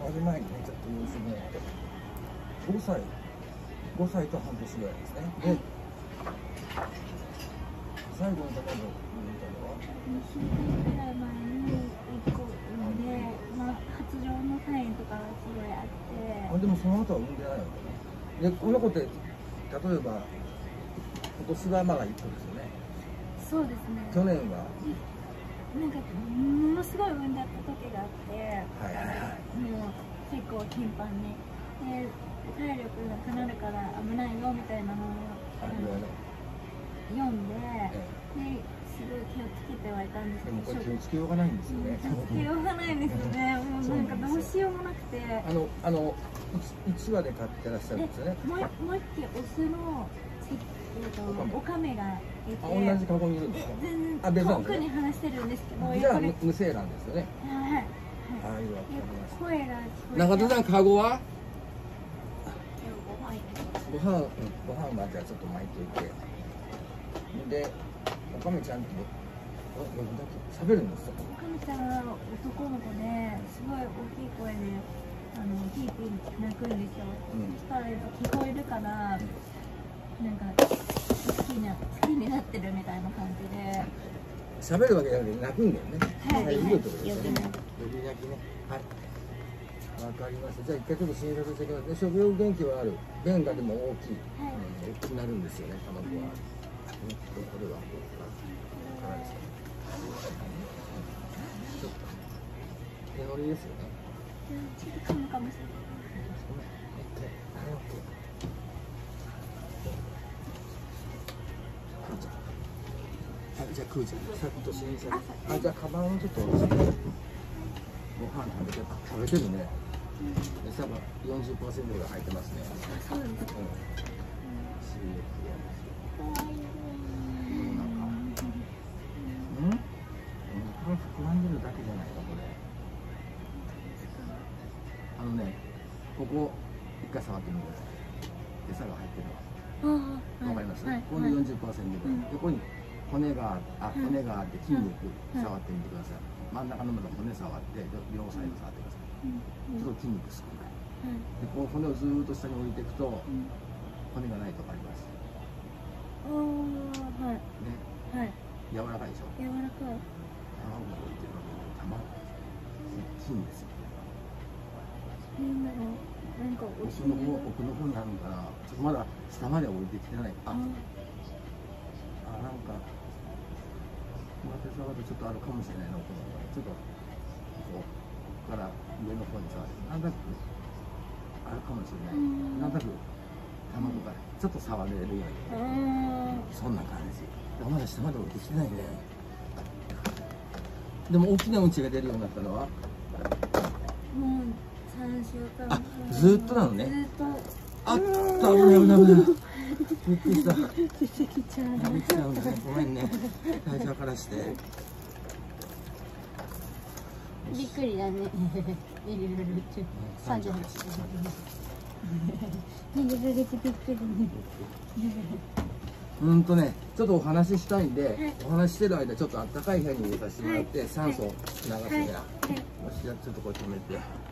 ある前にね、ちょっと様子見ないと。5歳と半年ぐらいですね。で、最後の卵を産んだのは 2週間ぐらい前に1個産んで、まあ、発情のサインとかがすごいあって。 でもその後は産んでないわけね。で、この子って、例えば、今年はまだ1個ですよね。 そうですね。 去年はなんか、ものすごい産んだった時があって、 はいはいはい。 もう結構頻繁に。で、体力なくなるから危ないよみたいなのを読んで、ですごい気をつけてはいたんですけど、 でもこれ気をつけようがないんですよね。 気をつけようがないんですよね。もうなんかどうしようもなくて。 1羽で飼ってらっしゃるんですよね。 もう一匹オスのオカメがいて、 同じカゴにいるんですか？ 全然遠くに話してるんですけど、 じゃあ無精卵ですよね。 はい。声が聞こえて。 中田さん、カゴは？ご飯はじゃあちょっと巻いといて。で、オカメちゃんって喋るんですよ。 オカメちゃんは男の子ですごい大きい声でピーピー鳴くんですよ。そしたら聞こえるから、なんか好きになってるみたいな感じで。 喋るわけじゃなくて鳴くんだよね。 はい。 いいことですよね。呼び鳴きね。はい。わかりました。じゃあ一回ちょっと診察してきます。食欲元気はある。便がでも大きい。大きくなるんですよね。卵は。これは辛いですか。ちょっと手乗りですよね。 ちょっと噛むかもしれない。じゃあクーちゃん、さっと診察。じゃあカバンをちょっと下ろして。ご飯食べてるね。餌が 40% ぐらい入ってますね。そうです。 膨らんでるだけじゃないかこれ。ここ一回触ってみてください。餌が入ってるわ。わかります？この 40% ぐらい。横に骨があって筋肉触ってみてください。真ん中の骨触って両サイド触ってください。ちょっと筋肉少ない。でこの骨をずーっと下に降りていくと骨がないとこあります。ね。柔らかいでしょ。 柔らかい。 卵が置いてるわけで筋ですよ。 なんか奥の方にあるのかな。ちょっとまだ下まで降りてきてない。なんか手触るとちょっとあるかもしれないな。ちょっとここから上の方に触る。なんとなくあるかもしれない。なんとなく卵がちょっと触れるように。そんな感じ。まだ下まで降りてきてないね。でも大きなうんちが出るようになったのはもう3週間。 ずっとなのね。 ずっと。 危ない。びっくりした。 出てきちゃう。 出てきちゃうんだね。ごめんね。体調からして。 びっくりだね。入れられて。38。入れられてびっくりね。 ちょっとお話ししたいんで、お話ししてる間ちょっとあったかい部屋に入れさせてもらって酸素を流すね。よし、じゃあちょっとこれ止めて。